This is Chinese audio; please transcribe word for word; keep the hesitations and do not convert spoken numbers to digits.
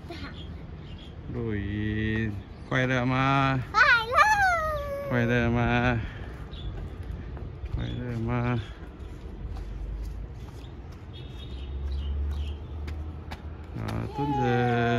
露营快乐吗？ 快乐， 快乐吗？快乐吗？啊，墩子。